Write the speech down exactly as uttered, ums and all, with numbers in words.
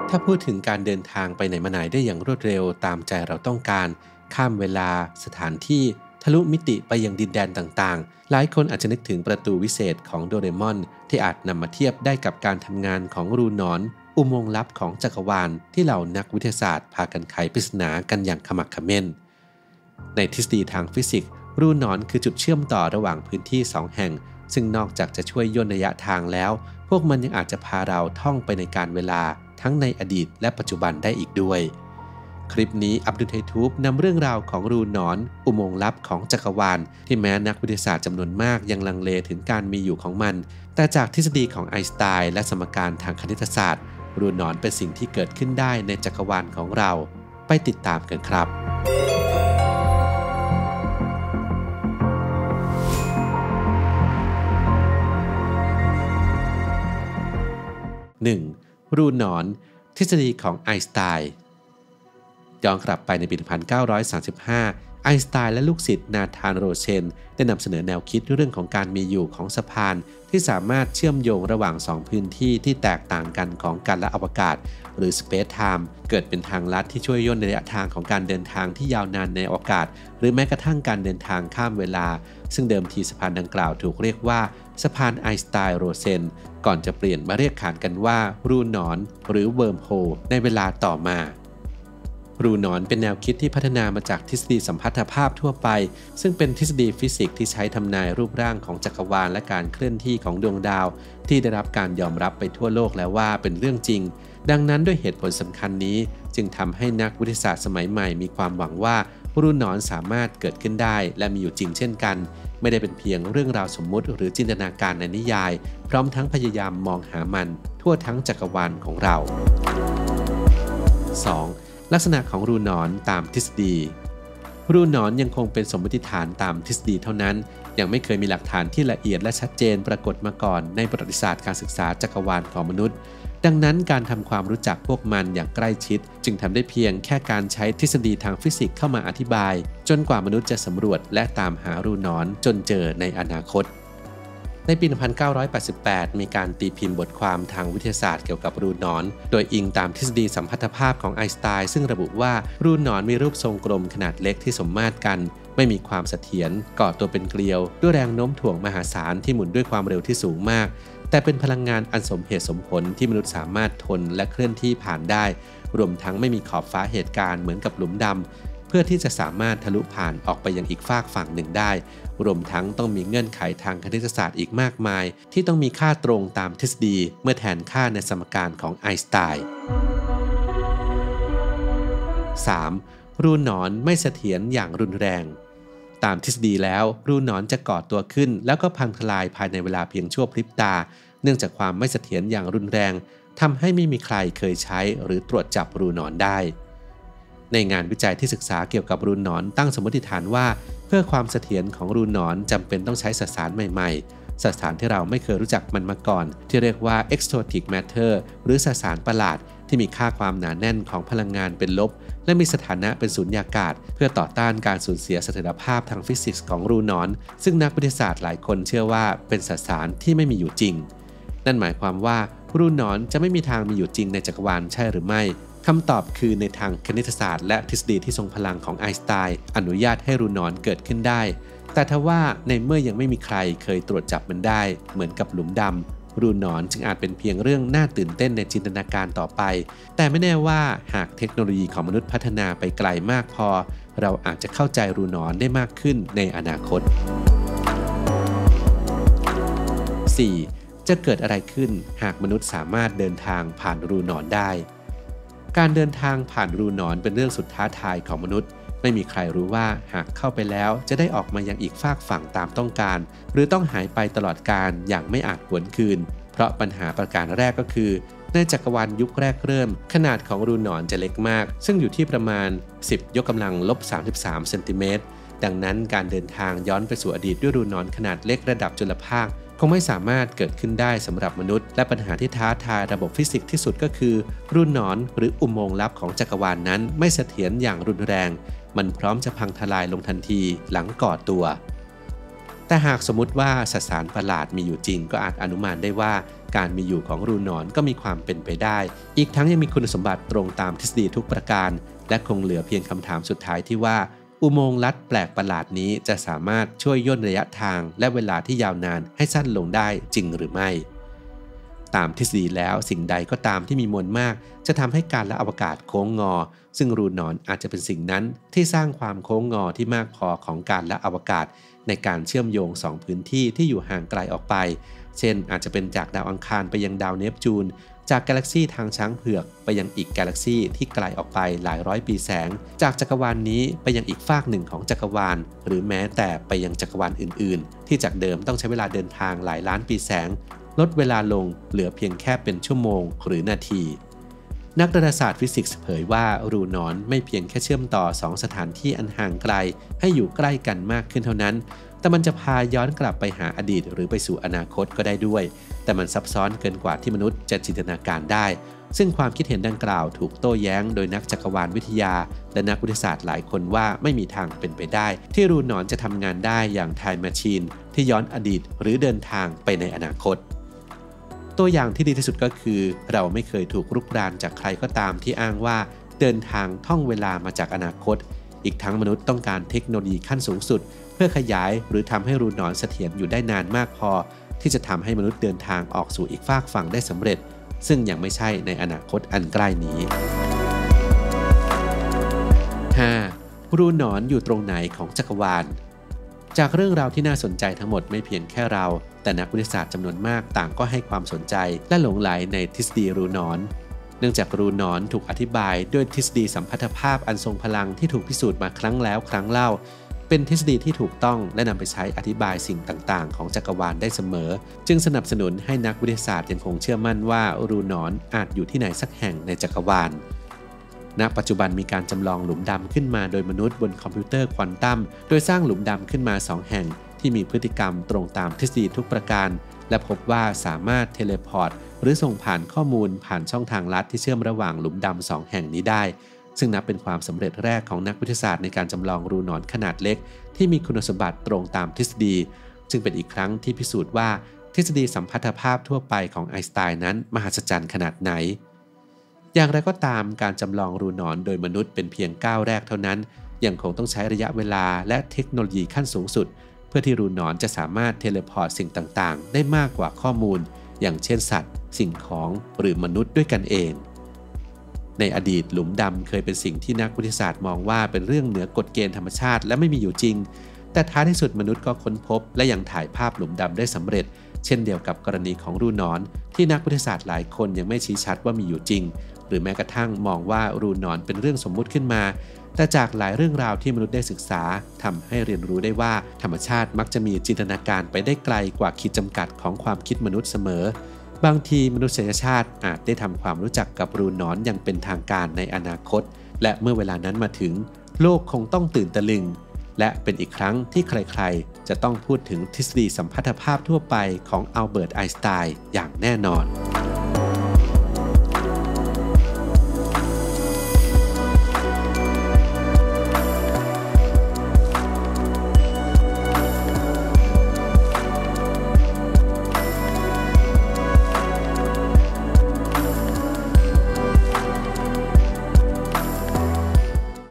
ถ้าพูดถึงการเดินทางไปไหนมาไหนได้อย่างรวดเร็วตามใจเราต้องการข้ามเวลาสถานที่ทะลุมิติไปยังดินแดนต่างๆหลายคนอาจจะนึกถึงประตูวิเศษของโดเรมอนที่อาจนำมาเทียบได้กับการทำงานของรูนอนอุโมงค์ลับของจักรวาลที่เหล่านักวิทยาศาสตร์พากันไขปริศนากันอย่างขมักเขม้นในทฤษฎีทางฟิสิกส์รูนอนคือจุดเชื่อมต่อระหว่างพื้นที่สองแห่งซึ่งนอกจากจะช่วยย่นระยะทางแล้วพวกมันยังอาจจะพาเราท่องไปในการเวลาทั้งในอดีตและปัจจุบันได้อีกด้วยคลิปนี้อับดุลไททูบนำเรื่องราวของรูนอนอุโมงค์ลับของจักรวาลที่แม้นักวิทยาศาสตร์จำนวนมากยังลังเลถึงการมีอยู่ของมันแต่จากทฤษฎีของไอน์สไตน์และสมการทางคณิตศาสตร์รูนอนเป็นสิ่งที่เกิดขึ้นได้ในจักรวาลของเราไปติดตามกันครับหนึ่ง. รูนอนทฤษฎีของไอน์สไตน์ย้อนกลับไปในปีหนึ่งพันเก้าร้อยสามสิบห้าไอน์สไตน์และลูกศิษย์นาธานโรเชนได้นำเสนอแนวคิดเรื่องของการมีอยู่ของสะพานที่สามารถเชื่อมโยงระหว่างสองพื้นที่ที่แตกต่างกันของกาลและอวกาศหรือ Space Time เกิดเป็นทางลัดที่ช่วยย่นระยะทางของการเดินทางที่ยาวนานในอวกาศหรือแม้กระทั่งการเดินทางข้ามเวลาซึ่งเดิมทีสะพานดังกล่าวถูกเรียกว่าสะพานไอน์สไตน์โรเชนก่อนจะเปลี่ยนมาเรียกขานกันว่ารูนอนหรือเวิร์มโฮลในเวลาต่อมารูนอนเป็นแนวคิดที่พัฒนามาจากทฤษฎีสัมพัทธภาพทั่วไปซึ่งเป็นทฤษฎีฟิสิกส์ที่ใช้ทำนายรูปร่างของจักรวาลและการเคลื่อนที่ของดวงดาวที่ได้รับการยอมรับไปทั่วโลกแล้วว่าเป็นเรื่องจริงดังนั้นด้วยเหตุผลสำคัญนี้จึงทำให้นักวิทยาศาสตร์สมัยใหม่มีความหวังว่ารูนอนสามารถเกิดขึ้นได้และมีอยู่จริงเช่นกันไม่ได้เป็นเพียงเรื่องราวสมมุติหรือจินตนาการในนิยายพร้อมทั้งพยายามมองหามันทั่วทั้งจักรวาลของเรา สอง. ลักษณะของรูนอนตามทฤษฎีรูนอนยังคงเป็นสมมติฐานตามทฤษฎีเท่านั้นยังไม่เคยมีหลักฐานที่ละเอียดและชัดเจนปรากฏมาก่อนในประวัติศาสตร์การศึกษาจักรวาลของมนุษย์ดังนั้นการทำความรู้จักพวกมันอย่างใกล้ชิดจึงทำได้เพียงแค่การใช้ทฤษฎีทางฟิสิกส์เข้ามาอธิบายจนกว่ามนุษย์จะสำรวจและตามหารูนอนจนเจอในอนาคตในปีหนึ่งพันเก้าร้อยแปดสิบแปดมีการตีพิมพ์บทความทางวิทยาศาสตร์เกี่ยวกับรูนอนโดยอิงตามทฤษฎีสัมพัทธภาพของไอน์สไตน์ซึ่งระบุว่ารูนอนมีรูปทรงกลมขนาดเล็กที่สมมาตรกันไม่มีความเสถียรก่อตัวเป็นเกลียวด้วยแรงโน้มถ่วงมหาศาลที่หมุนด้วยความเร็วที่สูงมากแต่เป็นพลังงานอันสมเหตุสมผลที่มนุษย์สามารถทนและเคลื่อนที่ผ่านได้รวมทั้งไม่มีขอบฟ้าเหตุการณ์เหมือนกับหลุมดำเพื่อที่จะสามารถทะลุผ่านออกไปยังอีกฟากฝั่งหนึ่งได้รวมทั้งต้องมีเงื่อนไขทางคณิตศาสตร์อีกมากมายที่ต้องมีค่าตรงตามทฤษฎีเมื่อแทนค่าในสมการของไอน์สไตน์ สาม. รูนอนไม่เสถียรอย่างรุนแรงตามทฤษฎีแล้วรูนอนจะก่อตัวขึ้นแล้วก็พังทลายภายในเวลาเพียงชั่วพริบตาเนื่องจากความไม่เสถียรอย่างรุนแรงทำให้ไม่มีใครเคยใช้หรือตรวจจับรูนอนได้ในงานวิจัยที่ศึกษาเกี่ยวกับรูนอนตั้งสมมติฐานว่าเพื่อความเสถียรของรูนอนจำเป็นต้องใช้สสารใหม่ๆสสารที่เราไม่เคยรู้จักมันมาก่อนที่เรียกว่า exotic matter หรือสสารประหลาดที่มีค่าความหนาแน่นของพลังงานเป็นลบและมีสถานะเป็นสูญญากาศเพื่อต่อต้านการสูญเสียเสถียรภาพทางฟิสิกส์ของรูนอนซึ่งนักวิทยาศาสตร์หลายคนเชื่อว่าเป็นสสารที่ไม่มีอยู่จริงนั่นหมายความว่ารูนอนจะไม่มีทางมีอยู่จริงในจักรวาลใช่หรือไม่คำตอบคือในทางคณิตศาสตร์และทฤษฎีที่ทรงพลังของไอน์สไตน์อนุญาตให้รูนอนเกิดขึ้นได้แต่ทว่าในเมื่อยังไม่มีใครเคยตรวจจับมันได้เหมือนกับหลุมดำรูนอนจึงอาจเป็นเพียงเรื่องน่าตื่นเต้นในจินตนาการต่อไปแต่ไม่แน่ว่าหากเทคโนโลยีของมนุษย์พัฒนาไปไกลมากพอเราอาจจะเข้าใจรูนอนได้มากขึ้นในอนาคต สี่. จะเกิดอะไรขึ้นหากมนุษย์สามารถเดินทางผ่านรูนอนได้การเดินทางผ่านรูนอนเป็นเรื่องสุดท้าทายของมนุษย์ไม่มีใครรู้ว่าหากเข้าไปแล้วจะได้ออกมายังอีกฟากฝั่งตามต้องการหรือต้องหายไปตลอดกาลอย่างไม่อาจหวนคืนเพราะปัญหาประการแรกก็คือในจักรวาลยุคแรกเริ่มขนาดของรูนอนจะเล็กมากซึ่งอยู่ที่ประมาณสิบยกกำลังลบสามสิบสามเซนติเมตรดังนั้นการเดินทางย้อนไปสู่อดีตด้วยรูนอนขนาดเล็กระดับจุลภาคคงไม่สามารถเกิดขึ้นได้สำหรับมนุษย์และปัญหาที่ท้าทายระบบฟิสิกส์ที่สุดก็คือรูนอนหรืออุโมงค์ลับของจักรวาล น, นั้นไม่เสถียรอย่างรุนแรงมันพร้อมจะพังทลายลงทันทีหลังก่อตัวแต่หากสมมติว่าสสารประหลาดมีอยู่จริงก็อาจอนุมานได้ว่าการมีอยู่ของรูหนอนก็มีความเป็นไปได้อีกทั้งยังมีคุณสมบัติตรงตามทฤษฎีทุกประการและคงเหลือเพียงคำถามสุดท้ายที่ว่าอุโมงค์ลัดแปลกประหลาดนี้จะสามารถช่วยย่นระยะทางและเวลาที่ยาวนานให้สั้นลงได้จริงหรือไม่ตามทฤษฎีแล้วสิ่งใดก็ตามที่มีมวลมากจะทำให้การละอวกาศโค้งงอซึ่งรูหนอนอาจจะเป็นสิ่งนั้นที่สร้างความโค้งงอที่มากพอของการละอวกาศในการเชื่อมโยงสองพื้นที่ที่อยู่ห่างไกลออกไปเช่นอาจจะเป็นจากดาวอังคารไปยังดาวเนปจูนจากกาแล็กซีทางช้างเผือกไปยังอีกกาแล็กซีที่ไกลออกไปหลายร้อยปีแสงจากจักรวาล น, นี้ไปยังอีกฟากหนึ่งของจักรวาลหรือแม้แต่ไปยังจักรวาลอื่นๆที่จากเดิมต้องใช้เวลาเดินทางหลายล้านปีแสงลดเวลาลงเหลือเพียงแค่เป็นชั่วโมงหรือนาทีนักดาราศาสตร์ฟิสิกส์เผยว่ารูหนอนไม่เพียงแค่เชื่อมต่อสองสถานที่อันห่างไกลให้อยู่ใกล้กันมากขึ้นเท่านั้นแต่มันจะพาย้อนกลับไปหาอดีตหรือไปสู่อนาคตก็ได้ด้วยแต่มันซับซ้อนเกินกว่าที่มนุษย์จะจินตนาการได้ซึ่งความคิดเห็นดังกล่าวถูกโต้แย้งโดยนักจักรวาลวิทยาและนักวิทยาศาสตร์หลายคนว่าไม่มีทางเป็นไปได้ที่รูหนอนจะทำงานได้อย่างไทม์แมชชีนที่ย้อนอดีตหรือเดินทางไปในอนาคตตัวอย่างที่ดีที่สุดก็คือเราไม่เคยถูกรุกรานจากใครก็ตามที่อ้างว่าเดินทางท่องเวลามาจากอนาคตอีกทั้งมนุษย์ต้องการเทคโนโลยีขั้นสูงสุดเพื่อขยายหรือทำให้รูหนอนเสถียรอยู่ได้นานมากพอที่จะทำให้มนุษย์เดินทางออกสู่อีกฟากฝั่งได้สำเร็จซึ่งยังไม่ใช่ในอนาคตอันใกล้นี้ ห้า. รูหนอนอยู่ตรงไหนของจักรวาลจากเรื่องราวที่น่าสนใจทั้งหมดไม่เพียงแค่เราแต่นักวิทยาศาสตร์จำนวนมากต่างก็ให้ความสนใจและหลงใหลในทฤษฎีรูหนอนเนื่องจากรูหนอนถูกอธิบายด้วยทฤษฎีสัมพัทธภาพอันทรงพลังที่ถูกพิสูจน์มาครั้งแล้วครั้งเล่าเป็นทฤษฎีที่ถูกต้องและนำไปใช้อธิบายสิ่งต่างๆของจักรวาลได้เสมอจึงสนับสนุนให้นักวิทยาศาสตร์ยังคงเชื่อมั่นว่ารูหนอนอาจอยู่ที่ไหนสักแห่งในจักรวาลณปัจจุบันมีการจำลองหลุมดำขึ้นมาโดยมนุษย์บนคอมพิวเตอร์ควอนตัมโดยสร้างหลุมดำขึ้นมาสองแห่งที่มีพฤติกรรมตรงตามทฤษฎีทุกประการและพบว่าสามารถเทเลพอร์ตหรือส่งผ่านข้อมูลผ่านช่องทางลัดที่เชื่อมระหว่างหลุมดำสองแห่งนี้ได้ซึ่งนับเป็นความสำเร็จแรกของนักวิทยาศาสตร์ในการจำลองรูหนอนขนาดเล็กที่มีคุณสมบัติตรงตามทฤษฎีจึงเป็นอีกครั้งที่พิสูจน์ว่าทฤษฎีสัมพัทธภาพทั่วไปของไอน์สไตน์นั้นมหัศจรรย์ขนาดไหนอย่างไรก็ตามการจำลองรูหนอนโดยมนุษย์เป็นเพียงก้าวแรกเท่านั้นยังคงต้องใช้ระยะเวลาและเทคโนโลยีขั้นสูงสุดเพื่อที่รูหนอนจะสามารถเทเลพอร์ตสิ่งต่างๆได้มากกว่าข้อมูลอย่างเช่นสัตว์สิ่งของหรือมนุษย์ด้วยกันเองในอดีตหลุมดำเคยเป็นสิ่งที่นักวิทยาศาสตร์มองว่าเป็นเรื่องเหนือกฎเกณฑ์ธรรมชาติและไม่มีอยู่จริงแต่ท้ายที่สุดมนุษย์ก็ค้นพบและยังถ่ายภาพหลุมดำได้สำเร็จเช่นเดียวกับกรณีของรูหนอนที่นักวิทยาศาสตร์หลายคนยังไม่ชี้ชัดว่ามีอยู่จริงหรือแม้กระทั่งมองว่ารูหนอนเป็นเรื่องสมมุติขึ้นมาแต่จากหลายเรื่องราวที่มนุษย์ได้ศึกษาทำให้เรียนรู้ได้ว่าธรรมชาติมักจะมีจินตนาการไปได้ไกลกว่าขีดจำกัดของความคิดมนุษย์เสมอบางทีมนุษยชาติอาจได้ทำความรู้จักกับรูหนอนอย่างเป็นทางการในอนาคตและเมื่อเวลานั้นมาถึงโลกคงต้องตื่นตะลึงและเป็นอีกครั้งที่ใครๆจะต้องพูดถึงทฤษฎีสัมพัทธภาพทั่วไปของอัลเบิร์ตไอน์สไตน์อย่างแน่นอน